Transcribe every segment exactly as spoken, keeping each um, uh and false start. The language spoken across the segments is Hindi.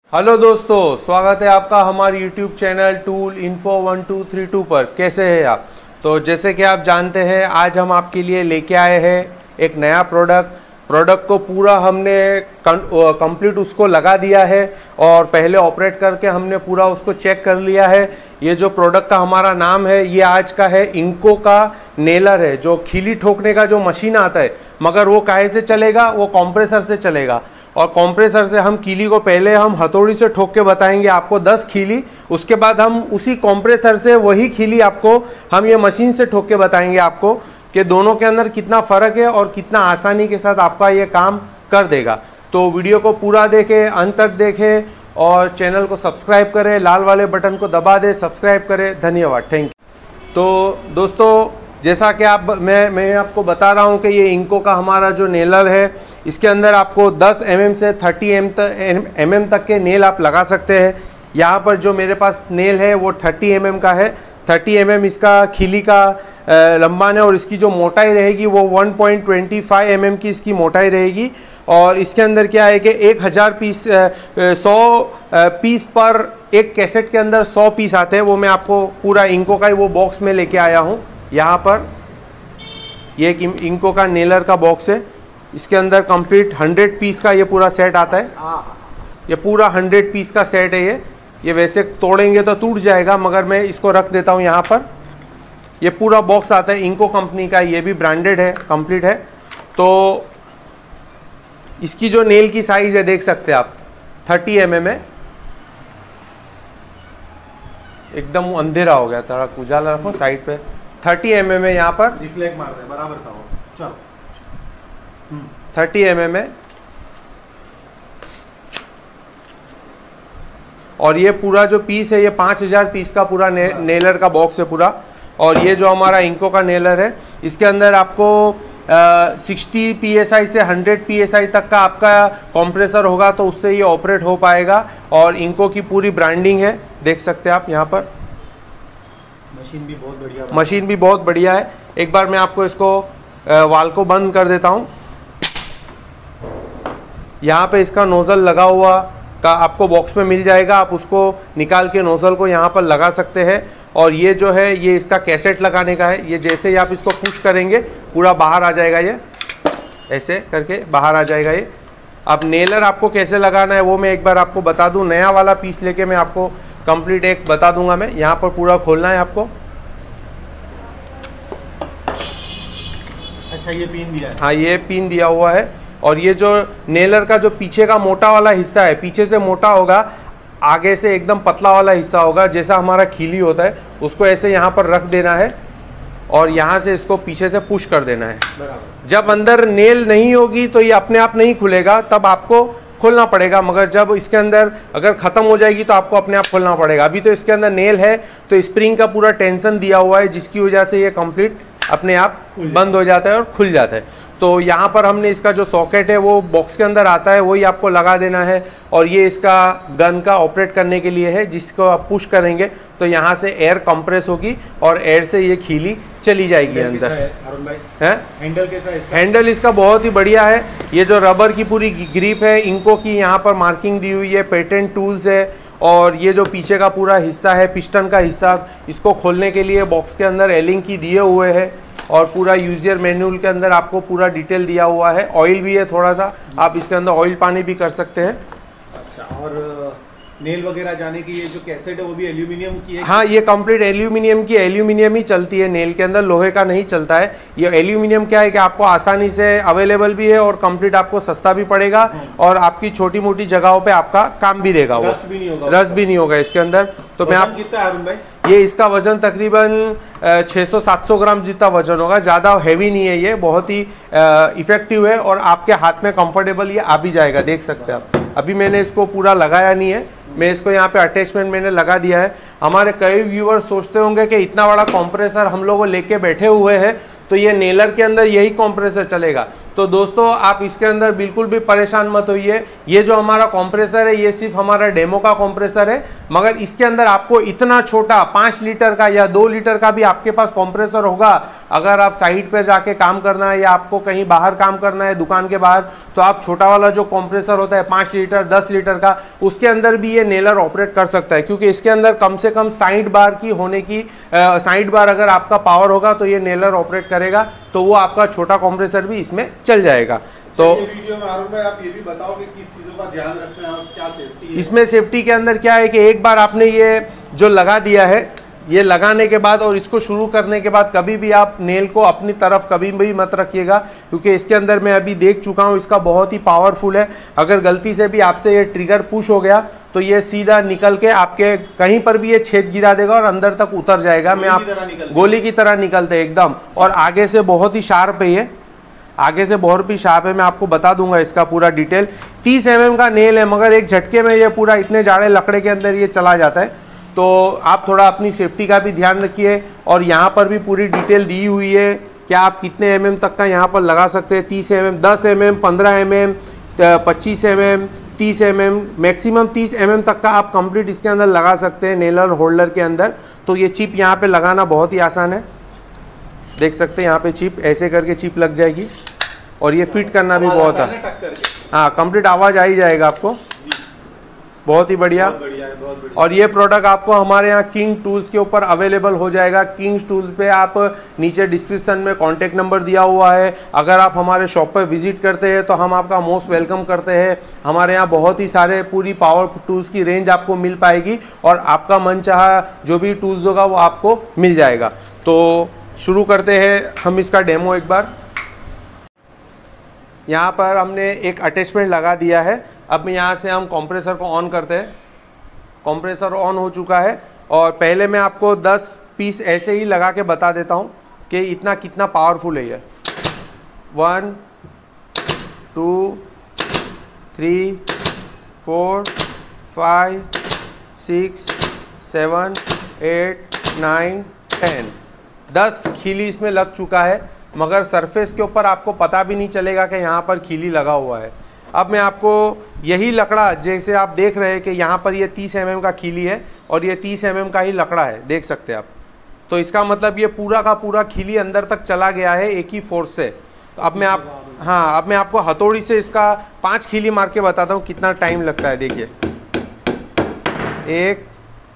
हेलो दोस्तों, स्वागत है आपका हमारे YouTube channel tool info one two three two पर। कैसे हैं आप? तो जैसे कि आप जानते हैं, आज हम आपके लिए लेके आए हैं एक नया प्रोडक्ट प्रोडक्ट को पूरा हमने कंप्लीट उसको लगा दिया है और पहले ऑपरेट करके हमने पूरा उसको चेक कर लिया है। ये जो प्रोडक्ट का हमारा नाम है, ये आज का है इंको का नेलर है, जो खीली ठोकने का जो मशीन आता है, मगर वो काहे से चलेगा? वो कंप्रेसर से चलेगा। और कंप्रेसर से हम कीली को पहले हम हथौड़ी से ठोक के बताएंगे आपको दस खीली, उसके बाद हम उसी कंप्रेसर से वही खीली आपको हम ये मशीन से ठोक के बताएंगे आपको कि दोनों के अंदर कितना फ़र्क है और कितना आसानी के साथ आपका ये काम कर देगा। तो वीडियो को पूरा देखें, अंत तक देखें और चैनल को सब्सक्राइब करें, लाल वाले बटन को दबा दें, सब्सक्राइब करें। धन्यवाद, थैंक यू। तो दोस्तों, जैसा कि आप मैं मैं आपको बता रहा हूं कि ये इंको का हमारा जो नेलर है, इसके अंदर आपको दस एम एम से तीस एम एम तक के नेल आप लगा सकते हैं। यहाँ पर जो मेरे पास नेल है वो तीस एम एम का है। तीस एम एम इसका खीली का लंबान है और इसकी जो मोटाई रहेगी वो one point two five M M की इसकी मोटाई रहेगी। और इसके अंदर क्या है कि एक हज़ार पीस सौ पीस पर एक कैसेट के अंदर सौ पीस आते हैं। वो मैं आपको पूरा इंको का ही वो बॉक्स में लेके आया हूँ। यहाँ पर ये एक इंको का नेलर का बॉक्स है, इसके अंदर कंप्लीट हंड्रेड पीस का ये पूरा सेट आता है। ये पूरा हंड्रेड पीस का सेट है। ये ये वैसे तोड़ेंगे तो टूट जाएगा, मगर मैं इसको रख देता हूँ यहाँ पर। ये पूरा बॉक्स आता है इंको कंपनी का, ये भी ब्रांडेड है, कंप्लीट है। तो इसकी जो नेल की साइज है देख सकते हैं आप, तीस एम एम है। एकदम अंधेरा हो गया, थोड़ा उजाला रखो साइड पे। तीस एम एम है, यहाँ पर रिफ्लेक्ट मार दे, बराबर था वो। चलो, तीस एम एम है। और ये पूरा जो पीस है, ये पाँच हज़ार पीस का पूरा ने, नेलर का बॉक्स है पूरा। और ये जो हमारा इंको का नेलर है, इसके अंदर आपको साठ पी एस आई से हंड्रेड पी एस आई तक का आपका कंप्रेसर होगा, तो उससे ये ऑपरेट हो पाएगा। और इंको की पूरी ब्रांडिंग है, देख सकते हैं आप यहाँ पर। मशीन भी बहुत बढ़िया मशीन भी बहुत बढ़िया है। एक बार मैं आपको इसको वाल को बंद कर देता हूँ। यहाँ पे इसका नोज़ल लगा हुआ का आपको बॉक्स में मिल जाएगा, आप उसको निकाल के नोज़ल को यहाँ पर लगा सकते हैं। और ये जो है, ये इसका कैसेट लगाने का है। ये जैसे ही आप इसको पुश करेंगे पूरा बाहर आ जाएगा, ये ऐसे करके बाहर आ जाएगा। ये अब नेलर आपको कैसे लगाना है वो मैं एक बार आपको बता दूं। नया वाला पीस लेके मैं आपको कंप्लीट एक बता दूंगा। मैं यहाँ पर पूरा खोलना है आपको। अच्छा, ये पिन दिया है? हाँ, ये पिन दिया हुआ है। और ये जो नेलर का जो पीछे का मोटा वाला हिस्सा है, पीछे से मोटा होगा, आगे से एकदम पतला वाला हिस्सा होगा। जैसा हमारा खीली होता है, उसको ऐसे यहाँ पर रख देना है और यहाँ से इसको पीछे से पुश कर देना है। जब अंदर नेल नहीं होगी तो ये अपने आप नहीं खुलेगा, तब आपको खोलना पड़ेगा। मगर जब इसके अंदर अगर ख़त्म हो जाएगी तो आपको अपने आप खोलना पड़ेगा। अभी तो इसके अंदर नेल है, तो स्प्रिंग का पूरा टेंशन दिया हुआ है, जिसकी वजह से ये कंप्लीट अपने आप बंद हो जाता है और खुल जाता है। तो यहाँ पर हमने इसका जो सॉकेट है वो बॉक्स के अंदर आता है, वही आपको लगा देना है। और ये इसका गन का ऑपरेट करने के लिए है, जिसको आप पुश करेंगे तो यहाँ से एयर कंप्रेस होगी और एयर से ये खीली चली जाएगी अंदर। है हैंडल कैसा है इसका? हैंडल इसका बहुत ही बढ़िया है। ये जो रबर की पूरी ग्रिप है, इंको की यहाँ पर मार्किंग दी हुई है, पेटेंट टूल्स है। और ये जो पीछे का पूरा हिस्सा है, पिस्टन का हिस्सा, इसको खोलने के लिए बॉक्स के अंदर एलिंग की दिए हुए हैं। और पूरा यूजर मैनुअल के अंदर आपको पूरा डिटेल दिया हुआ है। ऑयल भी है थोड़ा सा, आप इसके अंदर ऑयल पानी भी कर सकते हैं। अच्छा, और नेल वगैरह जाने की ये जो कैसेट है वो भी एल्यूमिनियम की है? हाँ, ये कंप्लीट एल्यूमिनियम की एल्यूमिनियम ही चलती है नेल के अंदर, लोहे का नहीं चलता है। ये एल्यूमिनियम क्या है कि आपको आसानी से अवेलेबल भी है और कंप्लीट आपको सस्ता भी पड़ेगा और आपकी छोटी मोटी जगहों पे आपका काम भी देगा। वो रस्ट भी नहीं होगा, रस्ट भी नहीं होगा इसके अंदर। तो मैं आप कितना है अरुण भाई? ये इसका वजन तकरीबन छह सौ सात सौ ग्राम जितना वजन होगा, ज़्यादा हैवी नहीं है। ये बहुत ही इफेक्टिव है और आपके हाथ में कंफर्टेबल ये आ भी जाएगा, देख सकते हैं आप। अभी मैंने इसको पूरा लगाया नहीं है, मैं इसको यहाँ पे अटैचमेंट मैंने लगा दिया है। हमारे कई व्यूअर्स सोचते होंगे कि इतना बड़ा कंप्रेसर हम लोग लेके बैठे हुए हैं, तो ये नेलर के अंदर यही कंप्रेसर चलेगा। तो दोस्तों, आप इसके अंदर बिल्कुल भी परेशान मत होइए। ये जो हमारा कंप्रेसर है, ये सिर्फ हमारा डेमो का कंप्रेसर है, मगर इसके अंदर आपको इतना छोटा पाँच लीटर का या दो लीटर का भी आपके पास कंप्रेसर होगा अगर आप साइड पे जाके काम करना है या आपको कहीं बाहर काम करना है दुकान के बाहर, तो आप छोटा वाला जो कंप्रेसर होता है पाँच लीटर दस लीटर का, उसके अंदर भी ये नेलर ऑपरेट कर सकता है, क्योंकि इसके अंदर कम से कम साइड बार की होने की साइड बार अगर आपका पावर होगा तो ये नेलर ऑपरेट करेगा, तो वो आपका छोटा कंप्रेसर भी इसमें चल जाएगा। तो ये वीडियो में आरुण भाई आप ये भी बताओ कि किस चीजों का ध्यान रखना है और क्या सेफ्टी है? इसमें सेफ्टी के अंदर क्या है कि एक बार आपने ये जो लगा दिया है, ये लगाने के बाद और इसको शुरू करने के बाद कभी भी आप नेल को अपनी तरफ कभी भी मत रखिएगा, क्योंकि इसके अंदर मैं अभी देख चुका हूँ इसका बहुत ही पावरफुल है। अगर गलती से भी आपसे ये ट्रिगर पुश हो गया तो ये सीधा निकल के आपके कहीं पर भी ये छेद गिरा देगा और अंदर तक उतर जाएगा। मैं आप गोली की तरह निकलते एकदम, और आगे से बहुत ही शार्प है, ये आगे से बहुत ही शार्प है। मैं आपको बता दूंगा इसका पूरा डिटेल। तीस एम एम का नेल है, मगर एक झटके में ये पूरा इतने जाड़े लकड़े के अंदर ये चला जाता है, तो आप थोड़ा अपनी सेफ्टी का भी ध्यान रखिए। और यहाँ पर भी पूरी डिटेल दी हुई है कि आप कितने एम एम तक का यहाँ पर लगा सकते हैं। तीस एम एम, दस एम एम, पंद्रह एम एम, पच्चीस एम एम, तीस एम एम, मैक्सिमम तीस एम एम तक का आप कंप्लीट इसके अंदर लगा सकते हैं नेलर होल्डर के अंदर। तो ये चिप यहाँ पे लगाना बहुत ही आसान है, देख सकते हैं यहाँ पे चिप ऐसे करके चिप लग जाएगी, और ये फिट करना भी बहुत है। हाँ, कंप्लीट आवाज़ आ ही जाएगा आपको, बहुत ही बढ़िया। बहुत बढ़िया है, बहुत बढ़िया। और ये प्रोडक्ट आपको हमारे यहाँ किंग टूल्स के ऊपर अवेलेबल हो जाएगा। किंग टूल्स पे आप नीचे डिस्क्रिप्शन में कॉन्टेक्ट नंबर दिया हुआ है, अगर आप हमारे शॉप पर विजिट करते हैं तो हम आपका मोस्ट वेलकम करते हैं। हमारे यहाँ बहुत ही सारे पूरी पावर टूल्स की रेंज आपको मिल पाएगी, और आपका मन चाहा जो भी टूल्स होगा वो आपको मिल जाएगा। तो शुरू करते हैं हम इसका डेमो। एक बार यहाँ पर हमने एक अटैचमेंट लगा दिया है। अब यहाँ से हम कंप्रेसर को ऑन करते हैं। कंप्रेसर ऑन हो चुका है, और पहले मैं आपको दस पीस ऐसे ही लगा के बता देता हूँ कि इतना कितना पावरफुल है ये। One, two, three, four, five, six, seven, eight, nine, ten. दस खीली इसमें लग चुका है, मगर सरफेस के ऊपर आपको पता भी नहीं चलेगा कि यहाँ पर खीली लगा हुआ है। अब मैं आपको यही लकड़ा, जैसे आप देख रहे हैं कि यहाँ पर ये तीस एम एम का खीली है और ये तीस एम एम का ही लकड़ा है, देख सकते हैं आप। तो इसका मतलब ये पूरा का पूरा खीली अंदर तक चला गया है एक ही फोर्स से। तो अब मैं आप हाँ अब मैं आपको हथौड़ी से इसका पांच खीली मार के बताता हूँ कितना टाइम लगता है। देखिए, एक,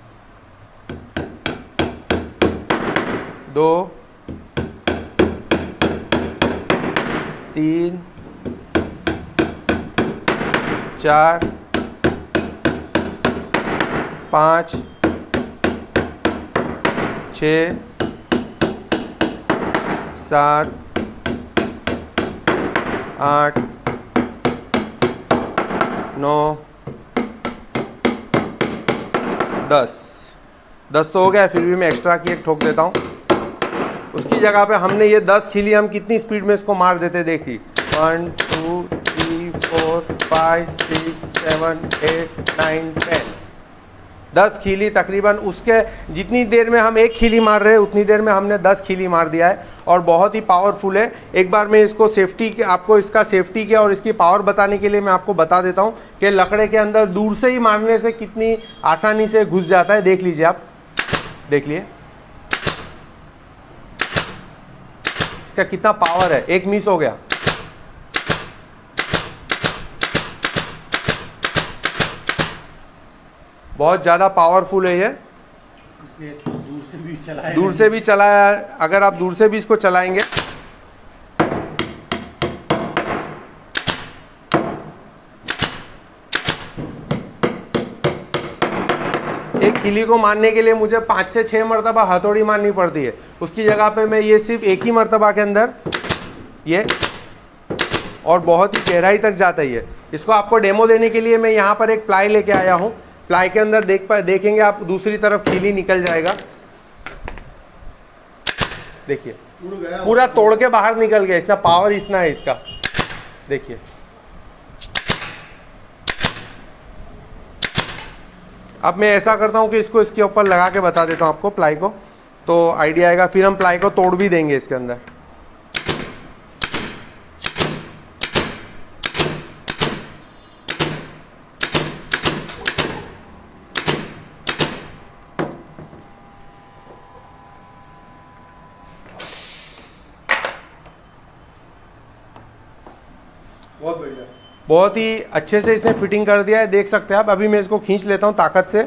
दो, तीन, चार, पाँच, छः, सात, आठ, नौ, दस। दस तो हो गया, फिर भी मैं एक्स्ट्रा की एक ठोक देता हूँ। उसकी जगह पे हमने ये दस खीली हम कितनी स्पीड में इसको मार देते देखिए। One, two, three, four, five, six, seven, eight, nine, ten. दस खीली तकरीबन, उसके जितनी देर में हम एक खीली मार रहे हैं उतनी देर में हमने दस खीली मार दिया है, और बहुत ही पावरफुल है। एक बार मैं इसको सेफ्टी के आपको इसका सेफ्टी के और इसकी पावर बताने के लिए मैं आपको बता देता हूँ कि लकड़े के अंदर दूर से ही मारने से कितनी आसानी से घुस जाता है। देख लीजिए आप, देख लिए इसका कितना पावर है। एक मिस हो गया। बहुत ज़्यादा पावरफुल है ये। इसलिए इसको दूर से भी चलाया दूर से भी चलाया, अगर आप दूर से भी इसको चलाएंगे एक खिली को मारने के लिए मुझे पाँच से छः मरतबा हथौड़ी मारनी पड़ती है, उसकी जगह पे मैं ये सिर्फ एक ही मरतबा के अंदर ये, और बहुत ही गहराई तक जाता ही है। इसको आपको डेमो देने के लिए मैं यहाँ पर एक प्लाई लेके आया हूँ। प्लाई के अंदर देख पाए देखेंगे आप, दूसरी तरफ खीली निकल जाएगा। देखिए पूरा तोड़ के बाहर निकल गया, इतना पावर इतना है इसका। देखिए अब मैं ऐसा करता हूँ कि इसको इसके ऊपर लगा के बता देता हूँ आपको प्लाई को, तो आइडिया आएगा। फिर हम प्लाई को तोड़ भी देंगे इसके अंदर। बहुत बढ़िया, बहुत ही अच्छे से इसने फिटिंग कर दिया है, देख सकते हैं आप। अभी मैं इसको खींच लेता हूँ ताकत से।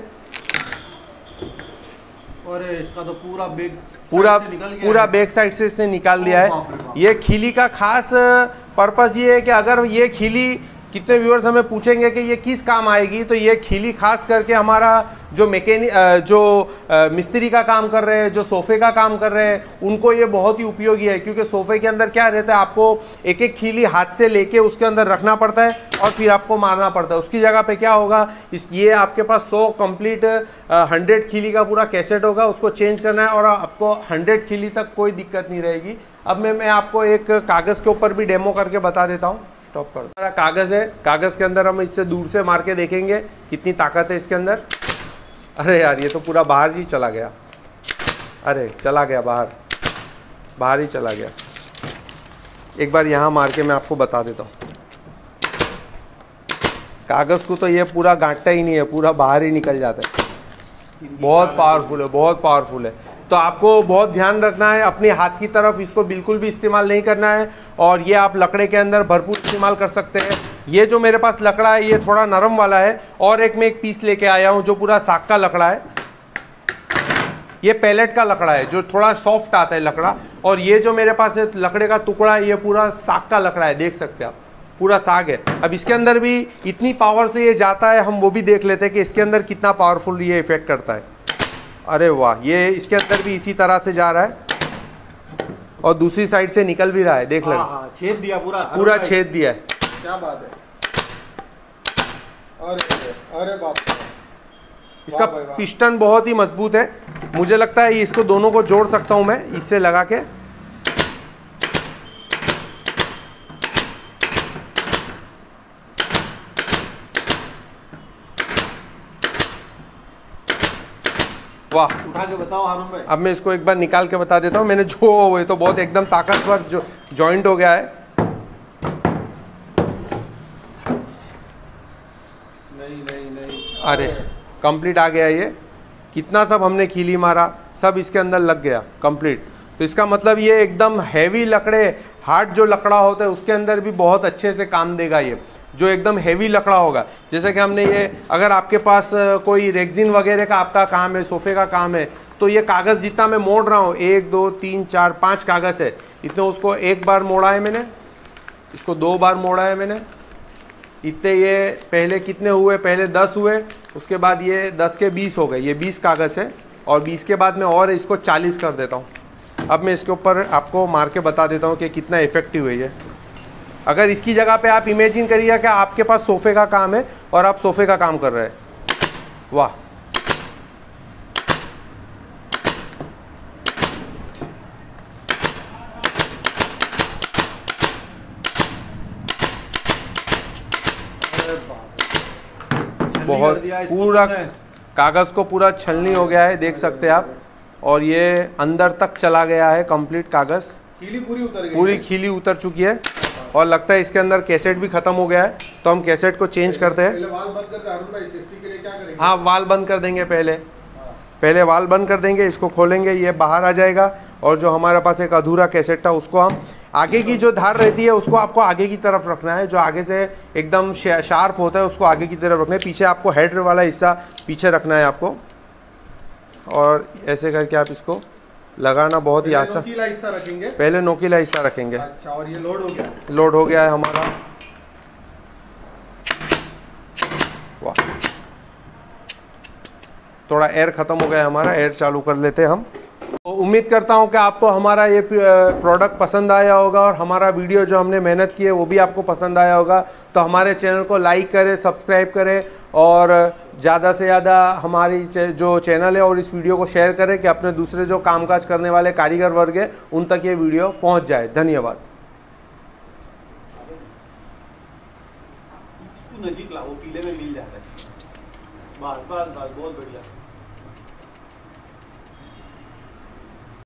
और इसका तो पूरा बैक पूरा से निकल गया पूरा है। बैक साइड से इसने निकाल ओ दिया है। बाप रे बाप। ये खीली का खास पर्पस ये है कि अगर ये खीली, कितने व्यूअर्स हमें पूछेंगे कि ये किस काम आएगी, तो ये खीली खास करके हमारा जो मैकेनिक जो आ, मिस्त्री का काम कर रहे हैं, जो सोफे का काम कर रहे हैं, उनको ये बहुत ही उपयोगी है। क्योंकि सोफे के अंदर क्या रहता है, आपको एक एक खीली हाथ से लेके उसके अंदर रखना पड़ता है और फिर आपको मारना पड़ता है। उसकी जगह पे क्या होगा, इस ये आपके पास सौ कंप्लीट हंड्रेड खीली का पूरा कैसेट होगा, उसको चेंज करना है और आपको हंड्रेड खीली तक कोई दिक्कत नहीं रहेगी। अब मैं मैं आपको एक कागज़ के ऊपर भी डेमो करके बता देता हूँ। स्टॉप कर, हमारा कागज़ है, कागज़ के अंदर हम इससे दूर से मार के देखेंगे कितनी ताकत है इसके अंदर। अरे यार, ये तो पूरा बाहर ही चला गया। अरे चला गया बाहर, बाहर ही चला गया। एक बार यहाँ मार के मैं आपको बता देता हूँ। कागज़ को तो ये पूरा गांठता ही नहीं है, पूरा बाहर ही निकल जाता है। बहुत पावरफुल है, बहुत पावरफुल है। तो आपको बहुत ध्यान रखना है, अपने हाथ की तरफ इसको बिल्कुल भी इस्तेमाल नहीं करना है। और ये आप लकड़े के अंदर भरपूर इस्तेमाल कर सकते हैं। ये जो मेरे पास लकड़ा है ये थोड़ा नरम वाला है, और एक मैं एक पीस लेके आया हूँ जो पूरा साग का लकड़ा है। ये पैलेट का लकड़ा है जो थोड़ा सॉफ्ट आता है लकड़ा, और ये जो मेरे पास है लकड़े का टुकड़ा है, ये पूरा साग का लकड़ा है, देख सकते हैं आप, पूरा साग है। अब इसके अंदर भी इतनी पावर से ये जाता है, हम वो भी देख लेते हैं कि इसके अंदर कितना पावरफुल ये इफेक्ट करता है। अरे वाह, ये इसके अंदर भी इसी तरह से जा रहा है और दूसरी साइड से निकल भी रहा है, देख ले, छेद दिया पूरा, पूरा छेद दिया है। क्या बात है। अरे अरे बाप, इसका पिस्टन बहुत ही मजबूत है। मुझे लगता है इसको दोनों को जोड़ सकता हूं मैं इससे लगा के। वाह, उठा के बताओ हारून भाई। अब मैं इसको एक बार निकाल के बता देता हूँ। मैंने जो, ये तो बहुत एकदम ताकतवर जो जॉइंट हो गया है। नहीं नहीं नहीं, अरे कंप्लीट आ गया। ये कितना सब हमने खीली मारा, सब इसके अंदर लग गया कंप्लीट। तो इसका मतलब ये एकदम हैवी लकड़े, हार्ड जो लकड़ा होता है उसके अंदर भी बहुत अच्छे से काम देगा ये, जो एकदम हैवी लकड़ा होगा। जैसे कि हमने ये, अगर आपके पास कोई रेक्सिन वगैरह का आपका काम है, सोफे का काम है, तो ये कागज़ जितना मैं मोड़ रहा हूँ, एक दो तीन चार पाँच कागज़ है, इतने उसको एक बार मोड़ा है मैंने, इसको दो बार मोड़ा है मैंने, इतने ये पहले कितने हुए, पहले दस हुए, उसके बाद ये दस के बीस हो गए, ये बीस कागज़ है, और बीस के बाद में और इसको चालीस कर देता हूँ। अब मैं इसके ऊपर आपको मार के बता देता हूँ कि कितना इफेक्टिव है ये। अगर इसकी जगह पे आप इमेजिन करिए कि आपके पास सोफे का काम है और आप सोफे का काम कर रहे हैं, वाह। बहुत पूरा कागज़ को पूरा छलनी हो गया है, देख सकते हैं आप, और ये अंदर तक चला गया है कंप्लीट कागज़, खीली पूरी उतर गई, पूरी खीली उतर चुकी है। और लगता है इसके अंदर कैसेट भी खत्म हो गया है, तो हम कैसेट को चेंज करते हैं। पहले वाल बंद करते हैं अरुण भाई, सेफ्टी के लिए क्या करेंगे? हाँ, वाल बंद कर देंगे पहले, हाँ। पहले वाल बंद कर देंगे, इसको खोलेंगे, ये बाहर आ जाएगा। और जो हमारे पास एक अधूरा कैसेट था उसको हम, आगे की जो धार रहती है उसको आपको आगे की तरफ रखना है, जो आगे से एकदम शार्प होता है उसको आगे की तरफ रखना है। पीछे आपको हेड वाला हिस्सा पीछे रखना है आपको, और ऐसे करके आप इसको लगाना बहुत ही आसान। नोकीला हिस्सा रखेंगे, पहले नोकीला हिस्सा रखेंगे। अच्छा, और ये लोड हो गया, लोड हो गया है हमारा, वाह। थोड़ा एयर खत्म हो गया है हमारा, एयर चालू कर लेते हैं हम। तो उम्मीद करता हूं कि आपको हमारा ये प्रोडक्ट पसंद आया होगा, और हमारा वीडियो जो हमने मेहनत की है वो भी आपको पसंद आया होगा। तो हमारे चैनल को लाइक करें, सब्सक्राइब करें, और ज़्यादा से ज़्यादा हमारी जो चैनल है और इस वीडियो को शेयर करें कि अपने दूसरे जो कामकाज करने वाले कारीगर वर्ग है उन तक ये वीडियो पहुंच जाए। धन्यवाद। नजीक लाओ, पीले में मिल जाता है। बस बस बस, बहुत बढ़िया।